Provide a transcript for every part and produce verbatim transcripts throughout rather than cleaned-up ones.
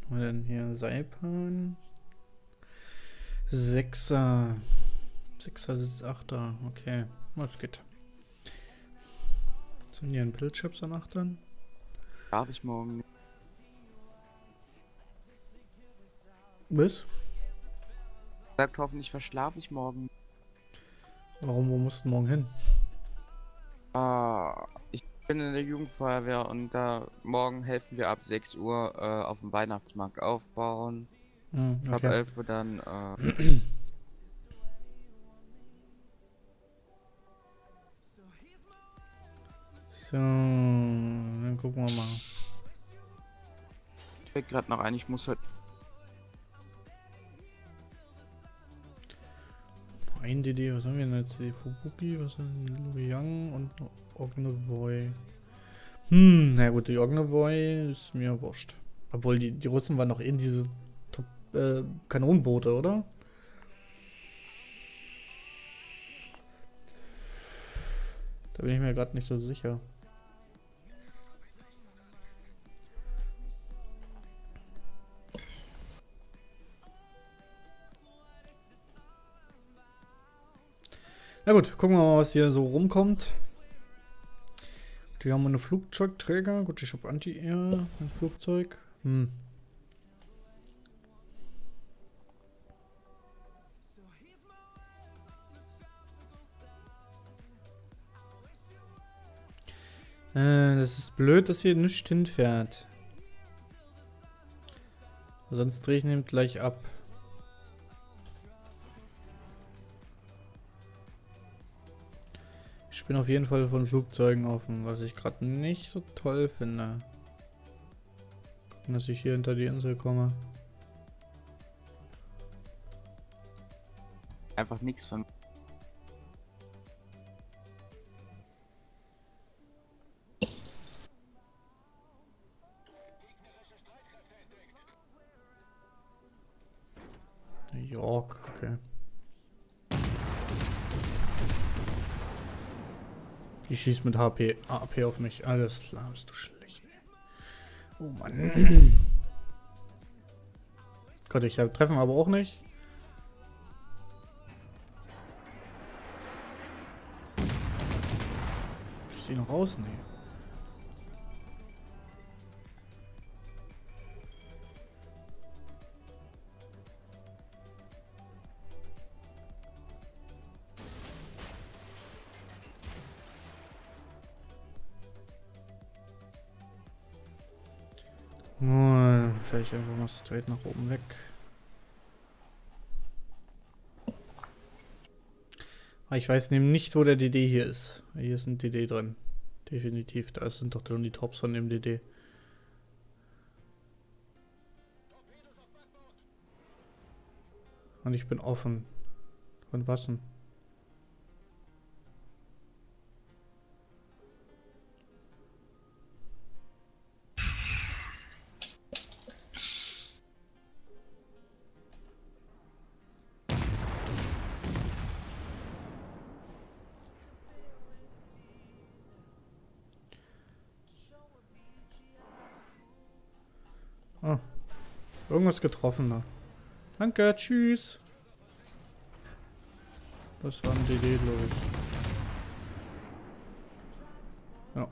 haben wir denn hier? Saipan. Sechser. Sechser ist Achter. Okay, was geht? Sind hier ein Bildchips an Achtern? Darf ich morgen nicht. Was? Sagt hoffentlich verschlafe ich morgen. Warum, wo musst du morgen hin? Ah, ich bin in der Jugendfeuerwehr und da morgen helfen wir ab sechs Uhr äh, auf dem Weihnachtsmarkt aufbauen. Hm, Ab okay. elf Uhr dann äh, So, dann gucken wir mal. fällt gerade noch ein, ich muss heute. Ein D D, was haben wir denn jetzt? Die Fubuki, was ist denn? Luoyang und Ognovoy. Hm, na gut, die Ognovoy ist mir wurscht. Obwohl, die, die Russen waren noch in diese Top, äh, Kanonenboote, oder? Da bin ich mir gerade nicht so sicher. Na gut, gucken wir mal, was hier so rumkommt. Die haben eine Flugzeugträger. Gut, ich habe Anti-Air, ein Flugzeug. Hm. Äh, das ist blöd, dass hier nichts hinfährt. Sonst drehe ich nämlich gleich ab. Ich bin auf jeden Fall von Flugzeugen offen, was ich gerade nicht so toll finde. Gucken, dass ich hier hinter die Insel komme. Einfach nichts von. New York, okay. Die schießt mit H P, A P auf mich. Alles klar, bist du schlecht. Ey. Oh Mann. Gott, ich hab, treffen aber auch nicht. Ich sehe noch raus? Nee. Oh, dann fähr ich einfach mal straight nach oben weg. Aber ich weiß nämlich nicht, wo der D D hier ist. Hier ist ein D D drin. Definitiv. Da sind doch schon die Tops von dem D D. Und ich bin offen. Von was denn? Oh. Irgendwas getroffen da. Danke, tschüss. Das war ein D D, glaube ich. Ja.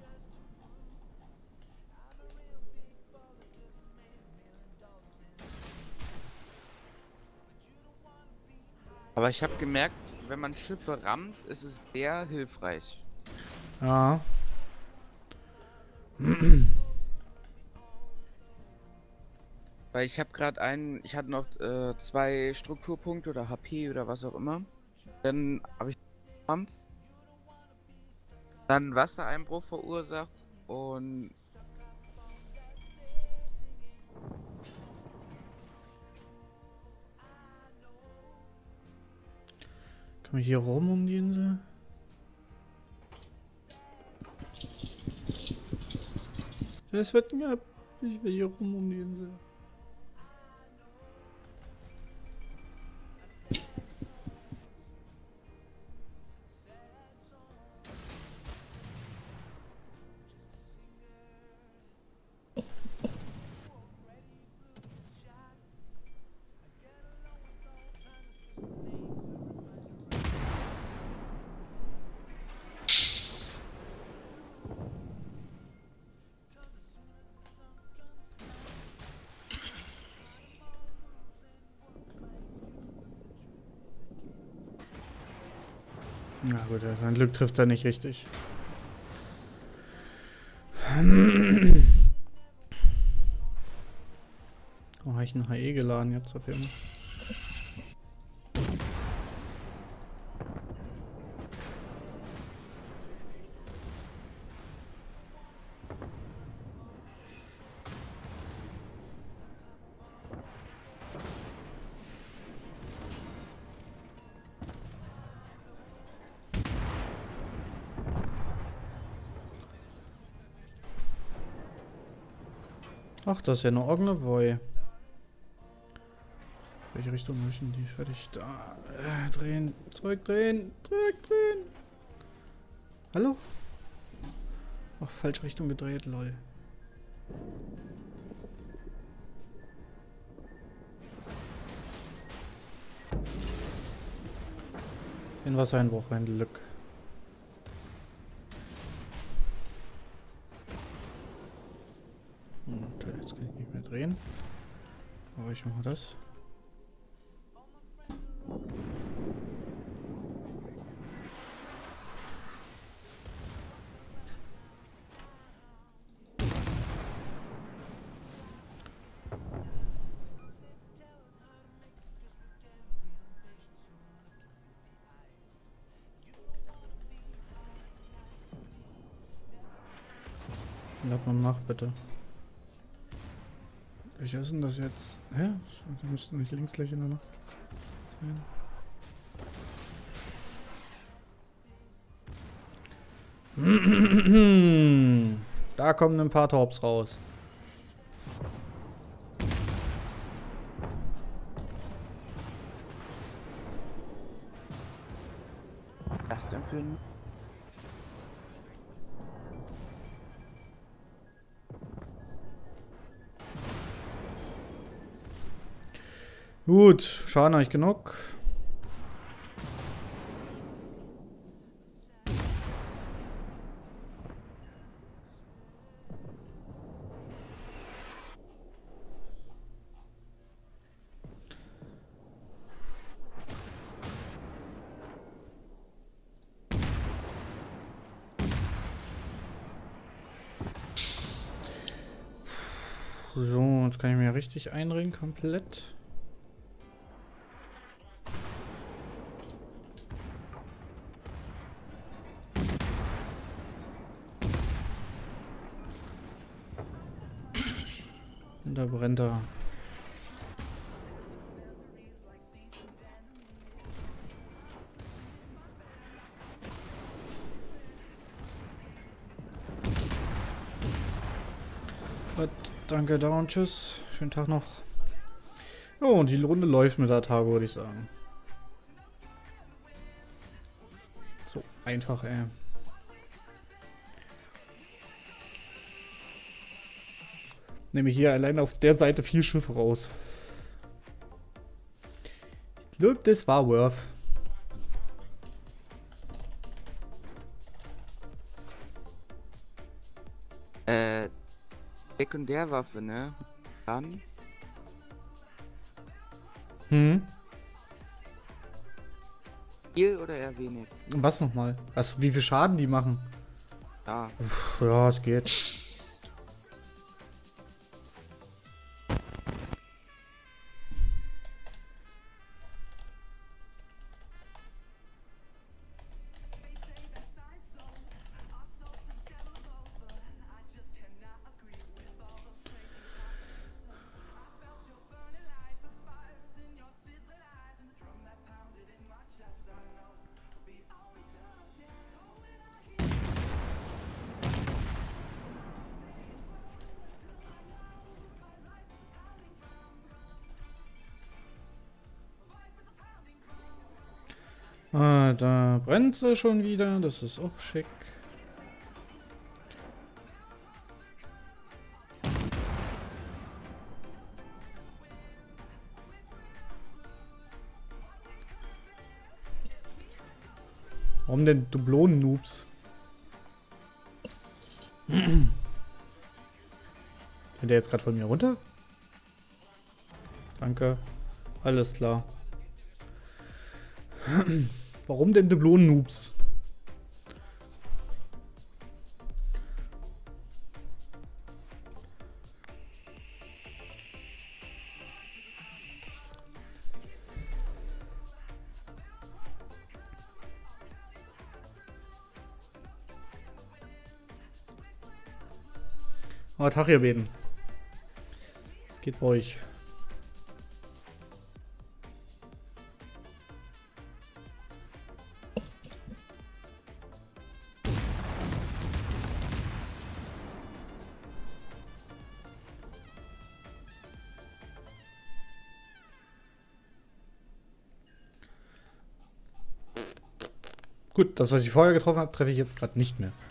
Aber ich habe gemerkt, wenn man Schiffe rammt, ist es sehr hilfreich. Ja. Weil ich habe gerade einen, ich hatte noch äh, zwei Strukturpunkte oder H P oder was auch immer. Dann habe ich gerammt, dann Wassereinbruch verursacht und Kann ich hier rum um die Insel? Es wird mir. Ich will hier rum um die Insel. Na gut, sein Glück trifft er nicht richtig. Oh, habe ich einen H E geladen jetzt auf jeden Fall. Ach, das ist ja eine Ognevoy. Welche Richtung möchten die? Fertig. Da. Äh, drehen. Zurückdrehen. Zurückdrehen. Hallo? Ach, falsche Richtung gedreht, lol. Den Wassereinbruch, ein Glück. Und jetzt kann ich nicht mehr drehen. Aber ich mache das. Lad mal nach, bitte. Welcher ist denn das jetzt? Hä? Die müssten nicht links gleich in der Nacht sein. Da kommen ein paar Torps raus. Was denn für ein... Gut, Schaden habe ich genug. So, jetzt kann ich mir richtig einringen, komplett. Und da brennt er. Gut, danke, Down, tschüss. Schönen Tag noch. Oh, und die Runde läuft mit Atago, würde ich sagen. So einfach, ey. Nehme hier allein auf der Seite vier Schiffe raus. Ich glaube, das war worth. Äh, Sekundärwaffe, ne? Dann? Hm? Viel oder eher wenig? Was nochmal? Also, wie viel Schaden die machen? Ja. Uff, ja, es geht. Ah, da brennt sie schon wieder. Das ist auch schick. Warum denn Dublonen-Noobs? Geht der jetzt gerade von mir runter? Danke. Alles klar. Warum denn Dublonen-Noobs? Oh, Tag, ihr Beten. Es geht bei euch. Gut, das, was ich vorher getroffen habe, treffe ich jetzt gerade nicht mehr.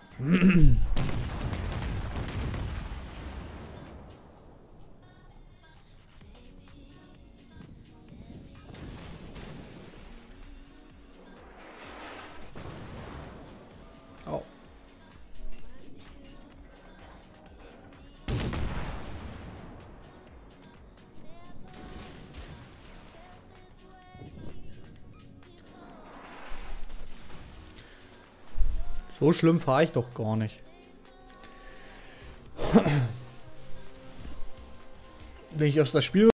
Au. So schlimm fahre ich doch gar nicht. Wenn ich auf das Spiel